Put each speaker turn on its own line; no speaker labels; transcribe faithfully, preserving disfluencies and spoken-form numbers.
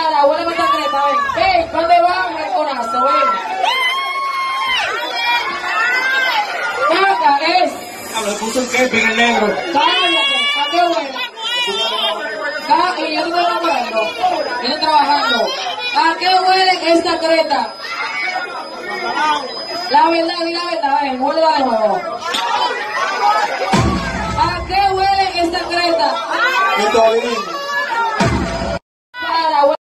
cara, huele esta creta, ven. Ven, ¿dónde va, mariconazo? Ven. Caca, es.
Le puso el kepi en el negro.
Cállate, ¿a qué huele? Caca, y yo estoy trabajando. Yo estoy trabajando. ¿A qué huele esta creta? La verdad, di la verdad, ven, huele de nuevo. ¿A qué huele esta creta?
Esto